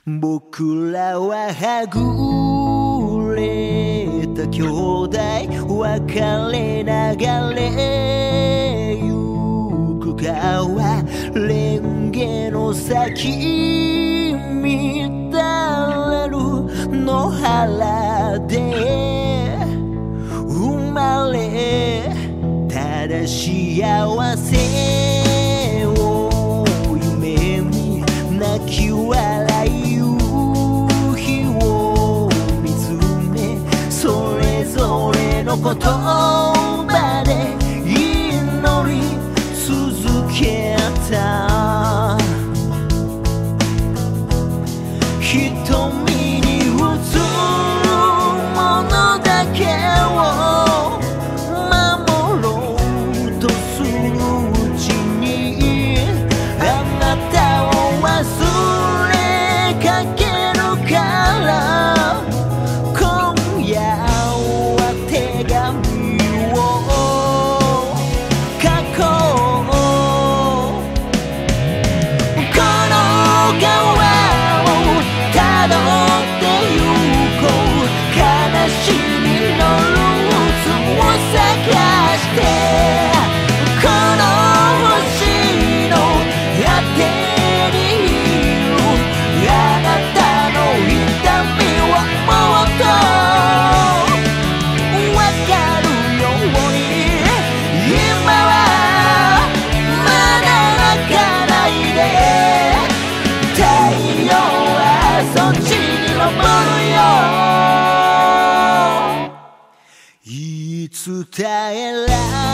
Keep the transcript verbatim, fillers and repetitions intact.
僕らははぐれた兄弟別れながれゆく川レンゲの先見たれる野原で生まれただ幸せを夢に泣き笑い夕日を見つめそれぞれの言葉で祈り続けた瞳に映るものだけを守ろうとするうちにあなたを忘れかけるから今夜は手紙を書こうこの川をたどってゆこう悲しみのルーツを探してこの星の果てにいるあなたの痛みをもっとわかるように今はまだ泣かないで太陽はそっちに昇るよ言い伝えら